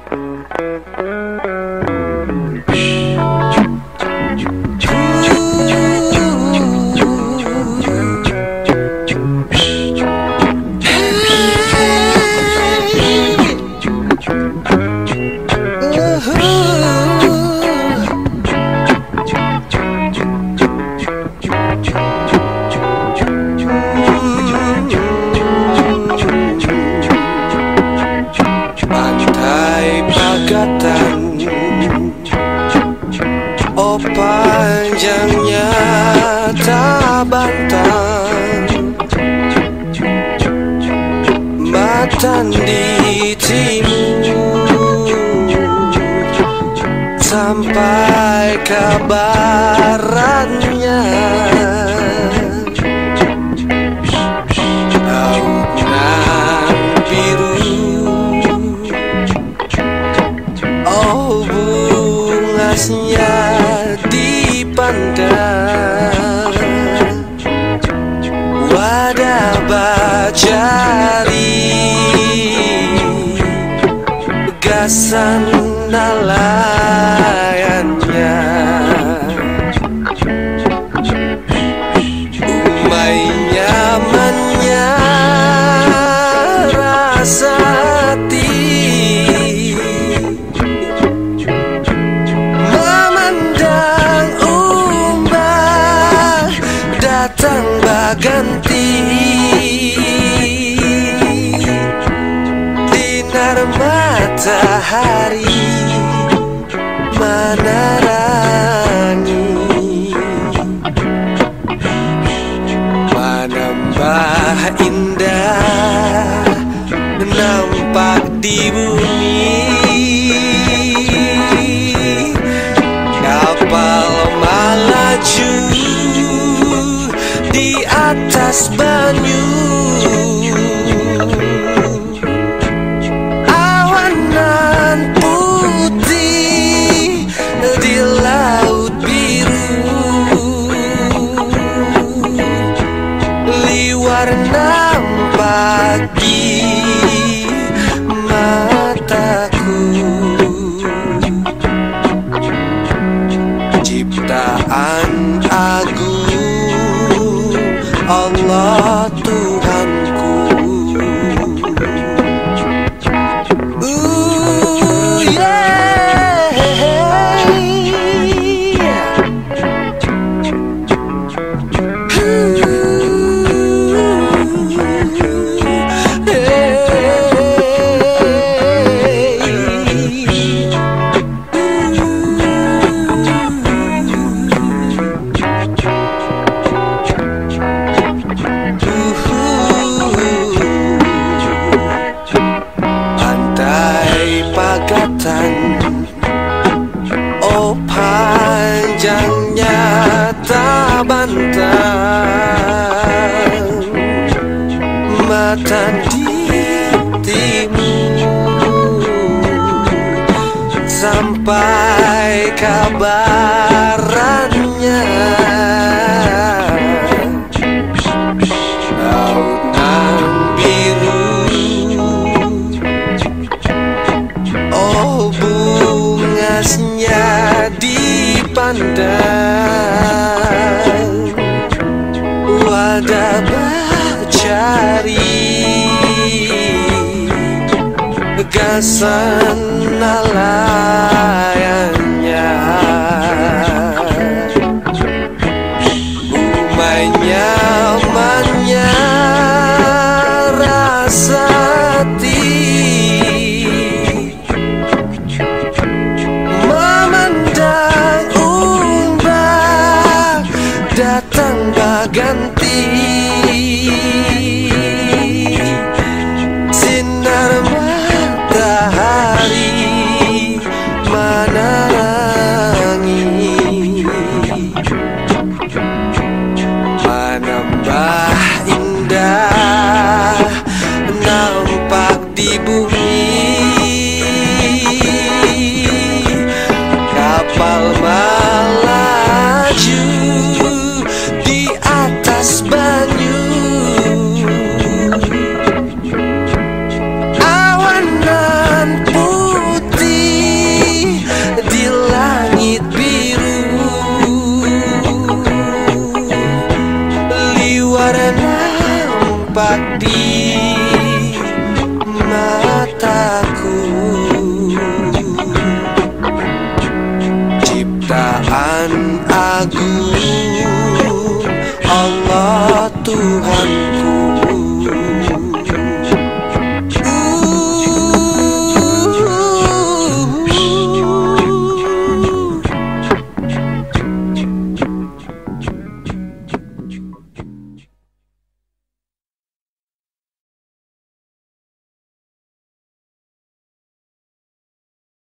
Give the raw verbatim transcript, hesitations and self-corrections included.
Oh panjangnya tabantang Matan di timur sampai ke baratnya. Lautan biru, oh bungasnya dipandang. Wadah bajari, gasan nalayannya. Umay nyamannya rasa hati, memandang umbah datang baganti. Sinar matahari menerangi, menambah indah nampak di bumi. Kapal melaju di atas banyu, nampak di mataku. Ciptaan agung Allah Tuhanku. Ooh, yeah. Oh panjangnya tabantang, matan di timur sampai ke baratnya. Lautan biru, oh bungasnya dipandang. Wadah bajari, gasan nalayannya. Umay nyamannya rasa hati, memandang umbah datang baganti. Sinar matahari nampak di mataku. Ciptaan agung Allah Tuhan